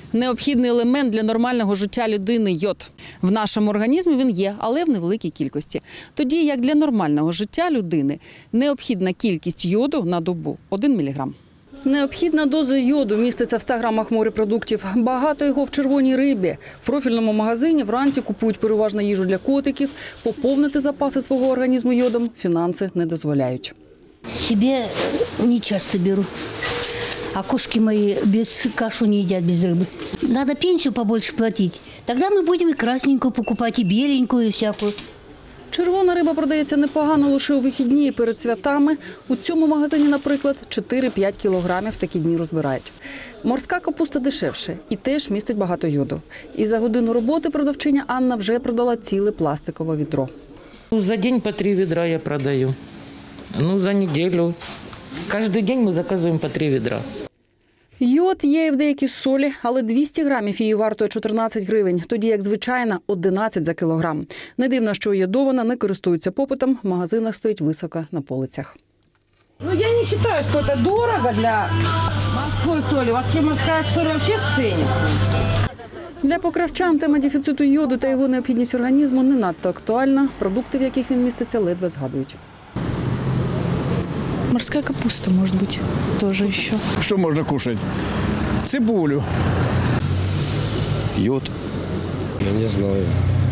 Необхідний елемент для нормального життя людини – йод. В нашому організмі він є, але в невеликій кількості. Тоді як для нормального життя людини необхідна кількість йоду на добу – 1 міліграм. Необхідна доза йоду міститься в 100 грамах морепродуктів. Багато його в червоній рибі. В профільному магазині вранці купують переважно їжу для котиків. Поповнити запаси свого організму йодом фінанси не дозволяють. Себе не часто беру. А кошки мои без кашу не едят, без рыбы. Надо пенсию побольше платить. Тогда мы будем и красненькую покупать, и беленькую, и всякую. Червона риба продається непогано лише у вихідні і перед святами. У цьому магазині, наприклад, 4-5 кілограмів такі дні розбирають. Морська капуста дешевше і теж містить багато йоду. І за годину роботи продавчиня Анна вже продала ціле пластикове відро. За день по 3 ведра я продаю. За неделю. Каждый день мы заказываем по 3 ведра. Йод є і в деякій солі, але 200 грамів її вартує 14 гривень, тоді як звичайна – 11 за кілограм. Не дивно, що йодована не користується попитом, в магазинах стоїть високо на полицях. Я не вважаю, що це дорого для морської солі. У вас ще морська соль взагалі ціниться? Для покравчан тема дефіциту йоду та його необхідність організму не надто актуальна. Продукти, в яких він міститься, ледве згадують. Морская капуста, может быть, тоже еще. Что можно кушать? Цибулю. Йод? Я не знаю.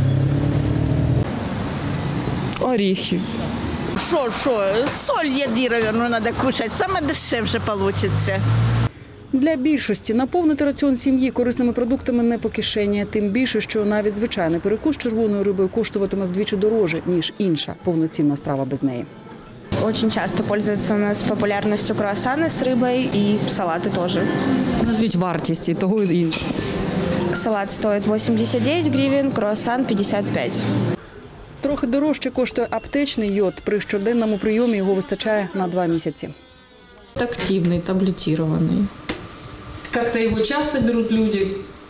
Орехи. Що? Соль йодированную надо кушать, саме дешевше получится. Для більшості наповнити раціон сім'ї корисними продуктами не по кишені. Тим більше, що навіть звичайний перекус червоною рибою коштуватиме вдвічі дороже, ніж інша повноцінна страва без неї. Очень часто пользуются у нас популярностью круассаны с рыбой и салаты тоже. Назвіть вартість і того і іншого. Салат стоит 89 гривен, круассан 55. Трохи дорожче коштує аптечний йод. При щоденному прийомі його вистачає на 2 місяці. Активный, таблетированный. Как-то його часто беруть люди?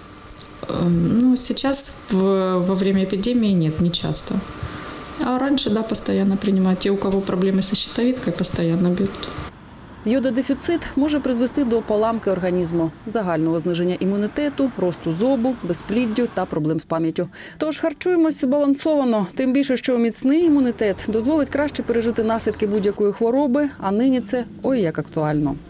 Сейчас во время эпидемии нет, не часто. А раньше, да, постоянно принимают. Те, у кого проблемы со щитовидкой, постоянно берут. Йододефіцит може призвести до поламки організму, загального зниження імунітету, росту зобу, безпліддю та проблем з пам'яттю. Тож харчуємось збалансовано, тим більше, що міцний імунітет дозволить краще пережити наслідки будь-якої хвороби, а нині це ой як актуально.